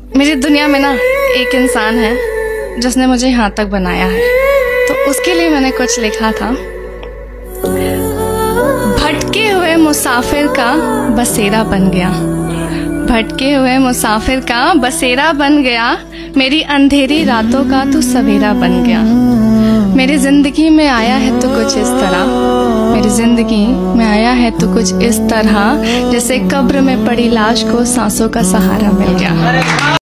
मेरी दुनिया में ना एक इंसान है जिसने मुझे यहाँ तक बनाया है, तो उसके लिए मैंने कुछ लिखा था। भटके हुए मुसाफिर का बसेरा बन गया, भटके हुए मुसाफिर का बसेरा बन गया, मेरी अंधेरी रातों का तू सवेरा बन गया। मेरी जिंदगी में आया है तो कुछ इस तरह, मेरी जिंदगी में आया है तो कुछ इस तरह, जैसे कब्र में पड़ी लाश को सांसों का सहारा मिल गया।